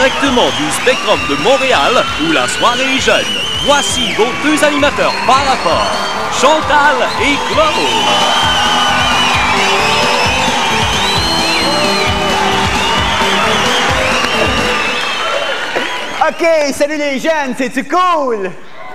directement du Spectrum de Montréal, où la soirée est jeune. Voici vos deux animateurs par rapport, Chantal et Claude. OK, salut les jeunes, c'est-tu cool?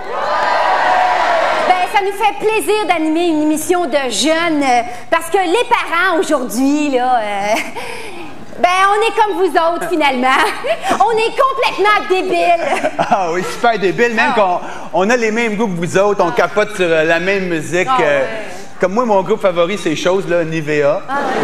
Ça nous fait plaisir d'animer une émission de jeunes parce que les parents aujourd'hui, là, on est comme vous autres finalement. On est complètement débiles. Ah oui, super débile, même qu'on a les mêmes goûts que vous autres, on capote sur la même musique. Ouais. Comme moi, mon groupe favori, c'est Choses, là, Nivea.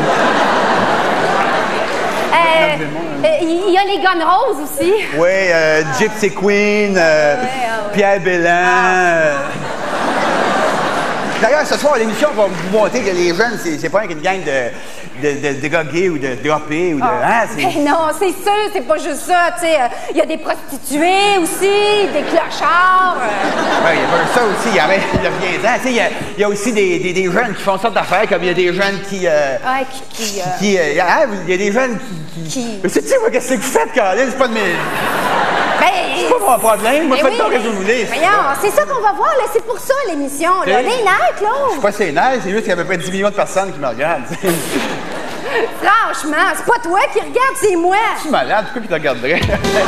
Il y a les Guns Roses aussi. Oui, Gypsy Queen, Pierre Bellan. D'ailleurs, ce soir, à l'émission, on va vous montrer que les jeunes, c'est pas une gang de gars gays ou de droppés ou de... Non, c'est sûr, c'est pas juste ça, tu sais. Il y a des prostituées aussi, des clochards. Oui, il y a pas ça aussi, il y a rien dedans. Tu sais, il y a aussi des jeunes qui font sortes d'affaires, comme il y a des jeunes qui... il y a des jeunes qui... Mais sais-tu, moi, qu'est-ce que vous faites, Caroline? C'est pas de mes... c'est pas mon problème. Moi, faites donc ce que vous voulez. Voyons, c'est ça qu'on va voir, là. C'est pour ça, l'émission, là. Les nerfs, là. Je suis pas sénère, c'est juste qu'il y a à peu près 10 millions de personnes qui me regardent. Franchement, c'est pas toi qui regarde, c'est moi. Je suis malade, pourquoi tu te regarderais?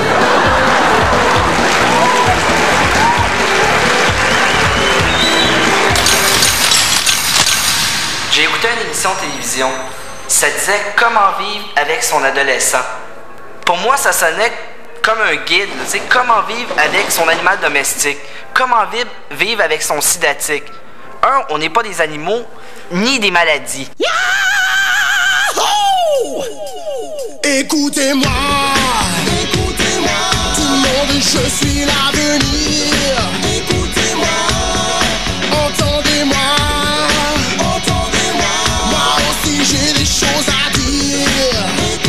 J'ai écouté une émission de télévision. Ça disait comment vivre avec son adolescent. Pour moi, ça sonnait comme un guide, tu sais, comment vivre avec son animal domestique, comment vivre avec son sidatique. On n'est pas des animaux, ni des maladies. Yahoo! Écoutez-moi, tout le monde, je suis l'avenir. Écoutez-moi, entendez-moi, moi aussi j'ai des choses à dire.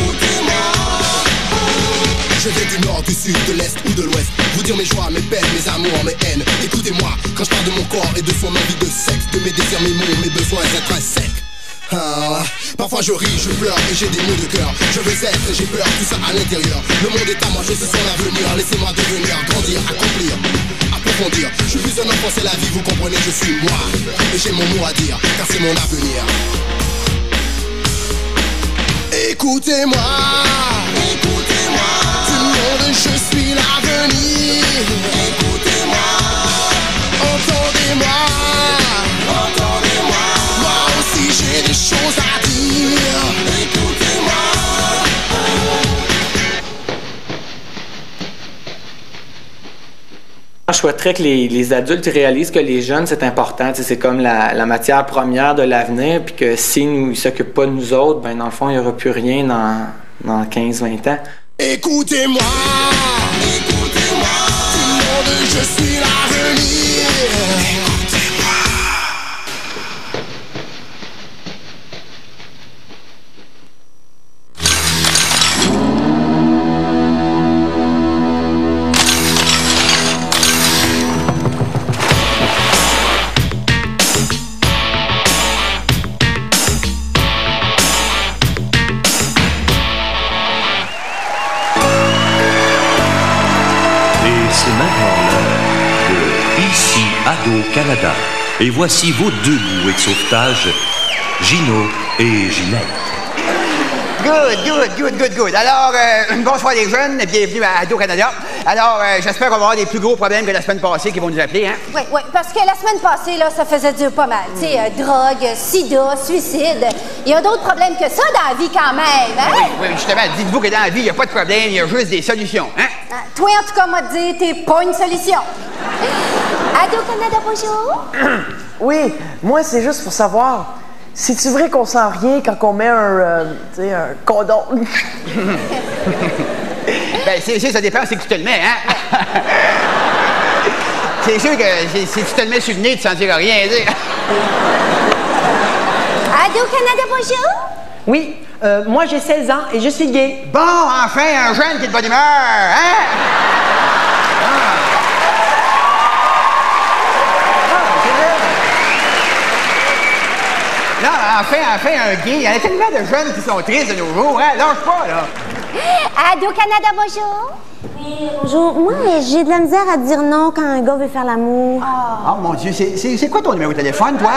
Je viens du nord, du sud, de l'est ou de l'ouest. Vous dire mes joies, mes peines, mes amours, mes haines. Écoutez-moi, quand je parle de mon corps et de son envie de sexe, de mes désirs, mes mots, mes besoins intrinsèques. Parfois je ris, je pleure et j'ai des nœuds de cœur. Je veux être et j'ai peur, tout ça à l'intérieur. Le monde est à moi, je suis son avenir. Laissez-moi devenir, grandir, accomplir, approfondir. Je suis plus un enfant, c'est la vie, vous comprenez, je suis moi. Et j'ai mon mot à dire, car c'est mon avenir. Écoutez-moi, tout le monde, je suis l'avenir. Écoutez-moi, entendez-moi, moi aussi j'ai des choses à dire. Écoutez-moi. Je souhaiterais que les adultes réalisent que les jeunes, c'est important. C'est comme la matière première de l'avenir, puis que s'ils ne s'occupent pas de nous autres, ben dans le fond, il n'y aura plus rien dans 15-20 ans. Écoutez-moi, tout le monde, je suis l'avenir. Écoutez-moi. Canada. Et voici vos deux bouées de sauvetage, Gino et Ginette. Good. Alors, bonsoir les jeunes, bienvenue à Radio-Canada. Alors, j'espère qu'on va avoir des plus gros problèmes que la semaine passée qui vont nous appeler, hein? Oui, parce que la semaine passée, là, ça faisait dur pas mal. Tu sais, drogue, sida, suicide. Il y a d'autres problèmes que ça dans la vie quand même, hein? Oui, justement, dites-vous que dans la vie, il n'y a pas de problème, il y a juste des solutions, hein? Toi, en tout cas, m'a dit, t'es pas une solution. Radio-Canada, bonjour. Oui, moi, c'est juste pour savoir, c'est-tu vrai qu'on sent rien quand on met un condom? Ben, c'est sûr, ça dépend, c'est que tu te le mets, hein? C'est sûr que si tu te le mets sur le nez, tu sentiras rien, tu sais. Radio-Canada, bonjour. Oui, moi, j'ai 16 ans et je suis gay. Bon, enfin, un jeune qui est de bonne humeur, hein? Non, enfin, un gay. Il y en a tellement de jeunes qui sont tristes de nos jours, hein? Lâche pas, là. Ado-Canada, bonjour. Oui, bonjour. Moi, j'ai de la misère à dire non quand un gars veut faire l'amour. Oh mon Dieu, c'est quoi ton numéro de téléphone, toi?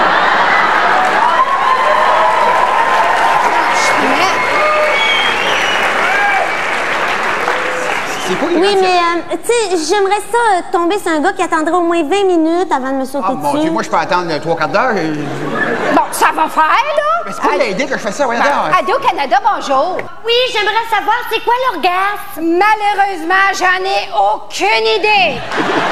Oui, mais, tu sais, j'aimerais ça tomber sur un gars qui attendrait au moins 20 minutes avant de me sauter dessus. Mon Dieu, moi, je peux attendre 3/4 d'heure. Bon, ça va faire, là. Mais c'est pas l'idée que je fais ça, voyons donc. Ado-Canada, bonjour. Oui, j'aimerais savoir c'est quoi l'orgasme. Malheureusement, j'en ai aucune idée.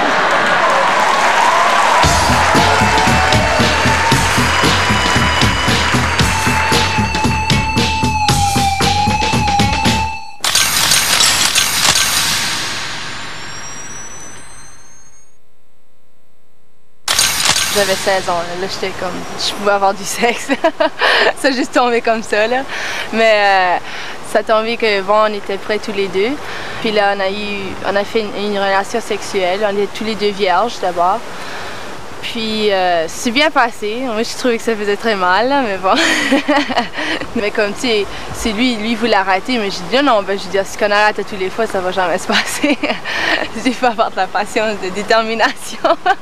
J'avais 16 ans, là j'étais comme, je pouvais avoir du sexe. Ça a juste tombé comme ça, là. Mais ça a tombé que, bon, on était prêts tous les deux. Puis là, on a fait une relation sexuelle. On était tous les deux vierges, d'abord. Puis, c'est bien passé. Moi, je trouvais que ça faisait très mal, là, mais bon. Mais comme, tu sais, c'est lui voulait arrêter, mais j'ai dit non, ben, je dis, si on arrête à tous les fois, ça va jamais se passer. Il faut avoir de la patience, de détermination.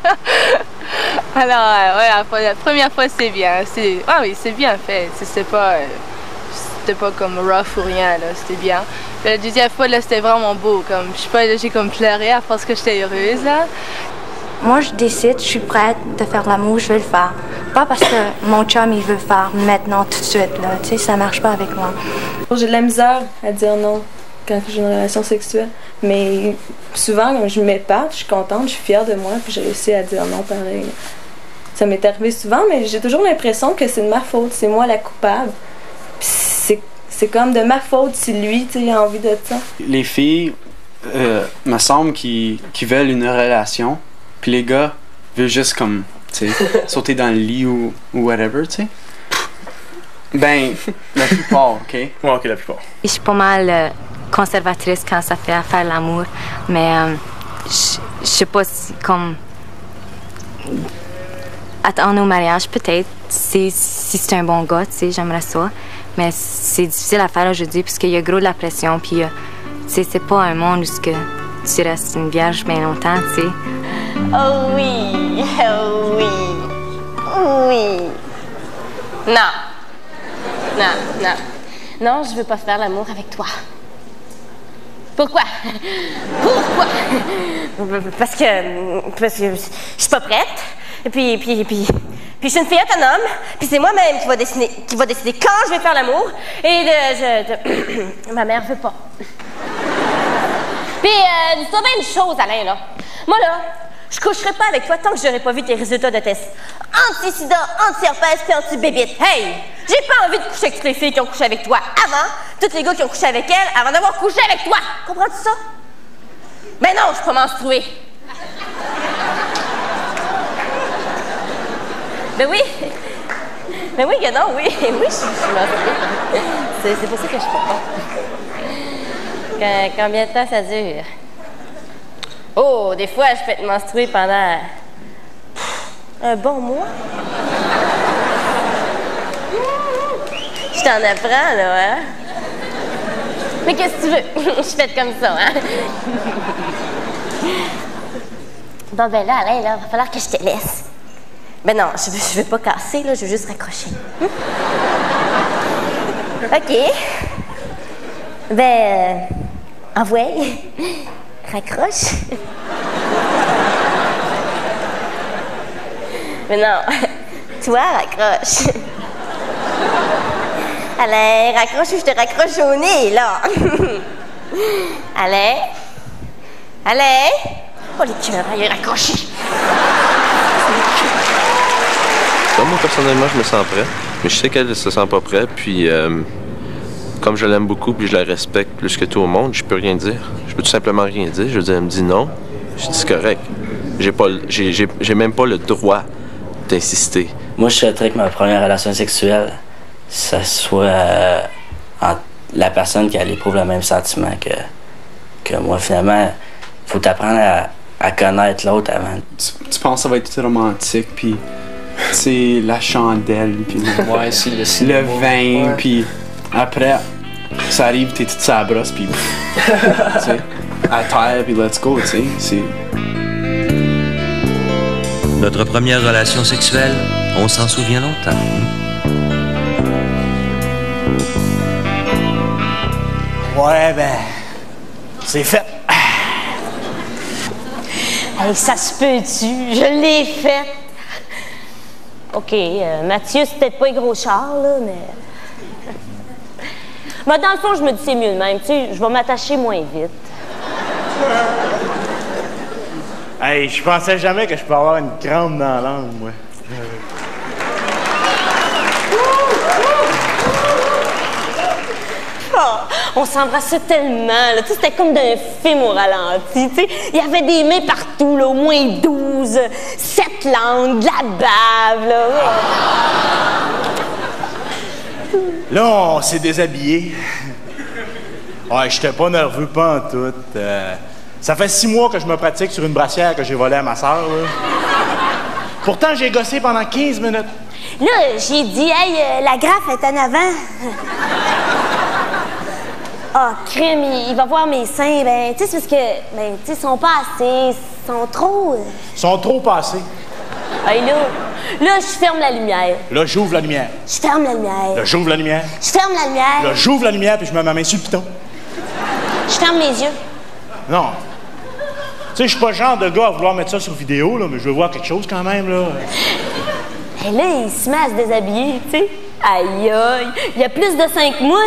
Alors, ouais, la première fois, c'est bien. Ah oui, c'est bien fait. C'était pas comme rough ou rien, là, c'était bien. Puis la deuxième fois, là, c'était vraiment beau. Comme, je sais pas, j'ai comme pleuré à parce que j'étais heureuse, là. Moi, je décide, je suis prête de faire l'amour, je vais le faire. Pas parce que mon chum, il veut le faire maintenant, tout de suite, là. Tu sais, ça marche pas avec moi. J'ai de la misère à dire non quand j'ai une relation sexuelle. Mais souvent, quand je m'épate, je suis contente, je suis fière de moi, puis j'ai réussi à dire non pareil. Ça m'est arrivé souvent, mais j'ai toujours l'impression que c'est de ma faute, c'est moi la coupable. Puis c'est comme de ma faute si lui, tu sais, il a envie de ça. Les filles, me semble qu'ils veulent une relation, puis les gars veulent juste comme, tu sais, sauter dans le lit ou whatever, tu sais. Ben, la plupart, OK? Ouais, OK, la plupart. Je suis pas mal conservatrice quand ça fait à faire l'amour, mais je sais pas si, comme, attendre au mariage, peut-être, si c'est un bon gars, tu sais, j'aimerais ça, mais c'est difficile à faire aujourd'hui parce qu'il y a gros de la pression, puis, tu sais, c'est pas un monde où tu restes une vierge bien longtemps, tu sais. Oh oui, oh oui, oui. Non. Non. Non, je veux pas faire l'amour avec toi. Pourquoi? Pourquoi? Parce que je suis pas prête. Et puis je suis une fille autonome. Puis c'est moi-même qui va décider quand je vais faire l'amour. Et ma mère veut pas. Puis dis-toi bien une chose, Alain, là. Moi, là, je coucherai pas avec toi tant que j'aurai pas vu tes résultats de test. Anti-sida, anti-herpès puis anti-bébite. Hey! J'ai pas envie de coucher avec toutes les filles qui ont couché avec toi avant, tous les gars qui ont couché avec elle avant d'avoir couché avec toi. Comprends-tu ça? Ben non, je suis pas menstruée. Ben oui. Ben oui que non, oui. Oui, je suis menstruée. C'est pour ça que je peux pas. Combien de temps ça dure? Oh, des fois, je peux être menstruée pendant un bon mois. Je t'en apprends, là, hein? Mais qu'est-ce que tu veux? Je suis faite comme ça, hein? Bon, ben là, Alain, là, va falloir que je te laisse. Ben non, je veux pas casser, là, je veux juste raccrocher. OK. Ben, envoie. Raccroche. Mais non, toi, raccroche. Alain, raccroche ou je te raccroche au nez, là. Alain? Oh, les cœurs, il est raccroché. Moi, personnellement, je me sens prêt. Mais je sais qu'elle ne se sent pas prête. Puis, comme je l'aime beaucoup puis je la respecte plus que tout au monde, je peux rien dire. Je peux tout simplement rien dire. Je veux dire, elle me dit non. Je dis, c'est correct. J'ai même pas le droit d'insister. Moi, je souhaiterais que ma première relation sexuelle, ça soit entre la personne qui éprouve le même sentiment que moi. Finalement, il faut apprendre à connaître l'autre avant. Tu penses que ça va être romantique, puis c'est la chandelle, puis ouais, c'est le vin, puis après, ça arrive, t'es toute sa brosse, puis tu sais, à terre, puis let's go, tu sais. C'est... Notre première relation sexuelle, on s'en souvient longtemps. Ouais, ben, c'est fait. Hey, ça se peut-tu? Je l'ai faite. OK, Mathieu, c'est peut-être pas un gros char, là, mais... Mais dans le fond, je me dis c'est mieux de même. Tu sais, je vais m'attacher moins vite. Hey, je pensais jamais que je pouvais avoir une crampe dans la langue, moi. Oh, on s'embrassait tellement, là. Tu sais, c'était comme d'un film au ralenti, tu sais. Il y avait des mains partout, là, au moins 12, 7 langues, de la bave, là. Là, on s'est déshabillé. Ouais, j'étais pas nerveux, pas en tout. Ça fait 6 mois que je me pratique sur une brassière que j'ai volée à ma sœur, là. Pourtant, j'ai gossé pendant 15 minutes. Là, j'ai dit, hey, la graffe est en avant. Ah, crime, il va voir mes seins. Ben, tu sais, c'est parce que, ben, tu sais, ils sont pas assez, ils sont trop... Ils sont trop passés. Hey, là, je ferme la lumière. Là, j'ouvre la lumière. Je ferme la lumière. Là, j'ouvre la lumière. Je ferme la lumière. Là, j'ouvre la lumière, puis je mets ma main sur le piton. Je ferme mes yeux. Non. Tu sais, je suis pas le genre de gars à vouloir mettre ça sur vidéo, là, mais je veux voir quelque chose quand même, là. Et là, il se met à se déshabiller, tu sais. Aïe, aïe, il y a plus de 5 mois.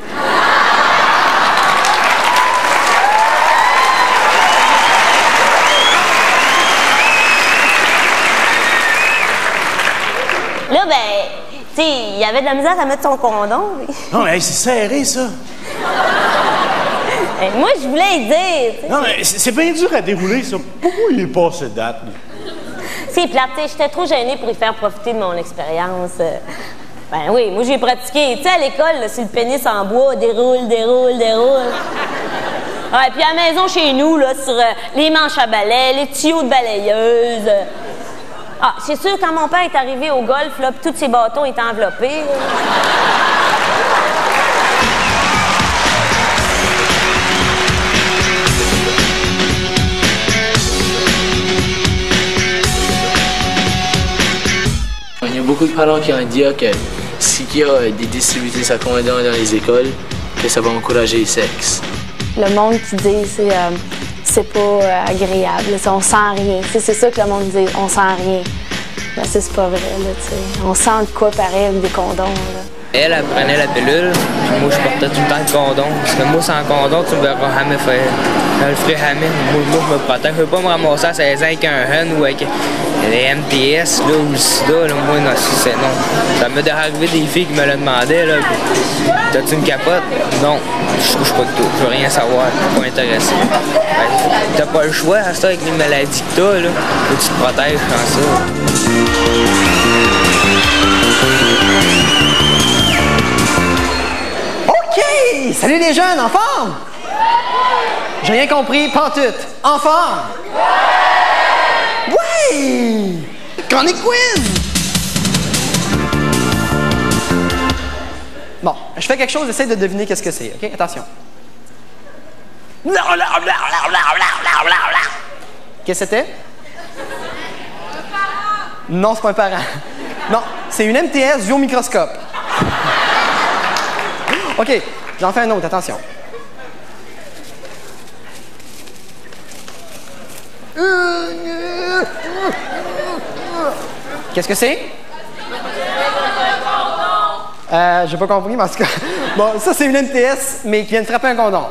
Là, ben, tu sais, il y avait de la misère à mettre son condom. Non, mais c'est serré, ça. Hey, moi, je voulais y dire. T'sais. Non, mais c'est bien dur à dérouler, ça. Pourquoi il est passé de date, là? C'est plate, tu sais, j'étais trop gênée pour y faire profiter de mon expérience. Ben oui, moi, j'ai pratiqué. Tu sais, à l'école, là, c'est le pénis en bois, déroule. Ouais, puis à la maison, chez nous, là, sur les manches à balai, les tuyaux de balayeuse. Ah, c'est sûr, quand mon père est arrivé au golf, là, puis tous ses bâtons étaient enveloppés. Il y a beaucoup de parents qui ont dit que s'il y a des distributeurs à condom dans les écoles, que ça va encourager le sexe. Le monde qui dit c'est pas agréable, on sent rien. C'est ça que le monde dit, on sent rien. Ben, c'est pas vrai, là, tu sais. On sent de quoi pareil avec des condoms, là. Elle prenait la pilule, puis moi, je portais tout le temps le condom. Parce que moi, sans condom, tu me verras jamais faire. Je le ferai jamais. Moi, je me protège. Je veux pas me ramasser à 16 ans avec un hun ou avec les MTS, là, ou le sida, là. Moi, non, c'est non. Ça m'est déjà arrivé des filles qui me le demandaient, là. T'as-tu une capote? Non. Je couche pas de tout. Je veux rien savoir. Je suis pas intéressé. Ben, t'as pas le choix, à ça, avec les maladies que t'as, là. Faut que tu te protèges quand ça. OK! Salut les jeunes, en forme? J'ai rien compris, pantoute. En forme? Ouais! Chronic quiz! Bon, je fais quelque chose, essaye de deviner qu'est-ce que c'est, OK? Attention. Qu'est-ce que c'était? Non, c'est pas un parent. Non, c'est une MTS vue au microscope. OK, j'en fais un autre, attention. Qu'est-ce que c'est? J'ai pas compris, mais en tout cas... Bon, ça, c'est une MTS, mais qui vient de frapper un condom.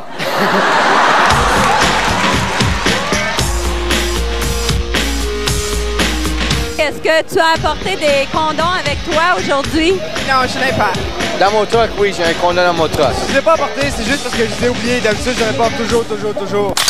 Est-ce que tu as apporté des condoms avec toi aujourd'hui? Non, je n'ai pas. Dans mon truck, oui, j'ai un condom dans mon truck. Je ne l'ai pas apporté, c'est juste parce que je les ai oubliés. D'habitude, je les porte toujours.